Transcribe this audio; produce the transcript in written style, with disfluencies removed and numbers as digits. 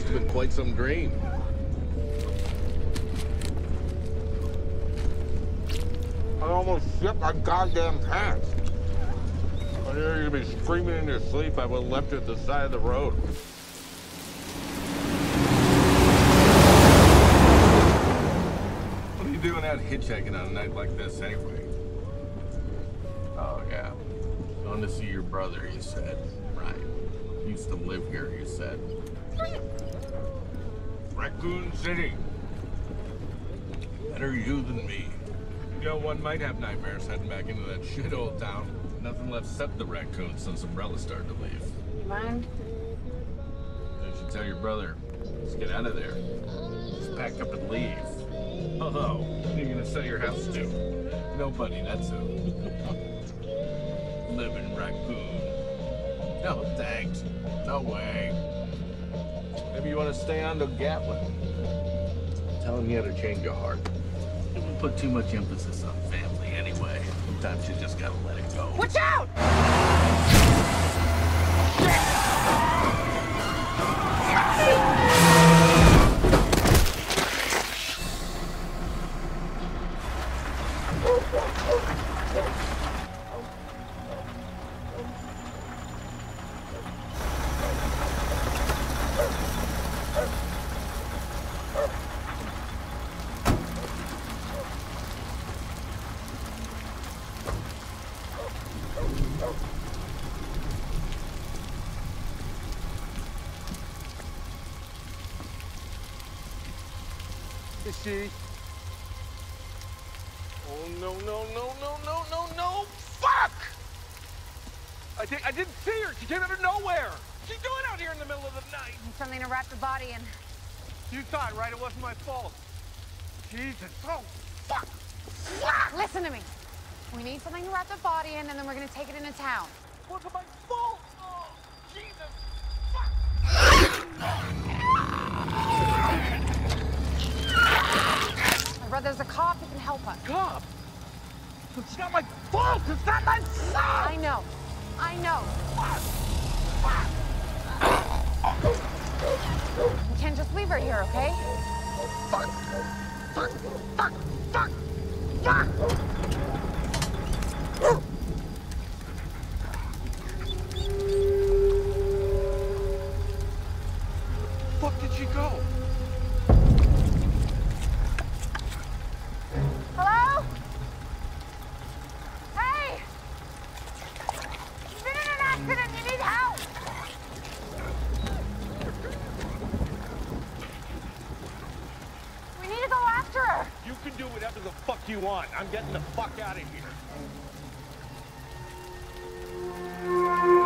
have been quite some green. I almost shit my goddamn pants. I knew you were gonna be screaming in your sleep. I would have left you at the side of the road. What are you doing out hitchhiking on a night like this, anyway? Oh, yeah. Going to see your brother, you said. Right. Used to live here, you said. Raccoon City. Better you than me. You know, one might have nightmares heading back into that shit old town. Nothing left except the raccoons since Umbrella started to leave. Mind? You should tell your brother. Let's get out of there. Just pack up and leave. Although, what are you gonna sell your house to? Nobody, that's who. Living raccoon. No, thanks. No way. Maybe you want to stay on to Gatlin. Tell him you had to change your heart. You would put too much emphasis on family anyway. Sometimes you just gotta let it go. Watch out! Is she? Oh, no, no, no, no, no, no, no! Fuck! I didn't see her. She came out of nowhere. What's she doing out here in the middle of the night? Something to wrap the body in. You saw it, right? It wasn't my fault. Jesus. Oh, fuck! Fuck! Listen to me. We need something to wrap the body in, and then we're gonna take it into town. Wasn't my fault! Oh, Jesus! My brother's a cop who can help us. Cop? It's not my fault! It's not my fault! I know. I know. We can't just leave her here, okay? Fuck! Fuck! Fuck! Fuck! Fuck! Fuck did she go? Hello? Hey! You've been in an accident. You need help. We need to go after her. You can do whatever the fuck you want. I'm getting the fuck out of here.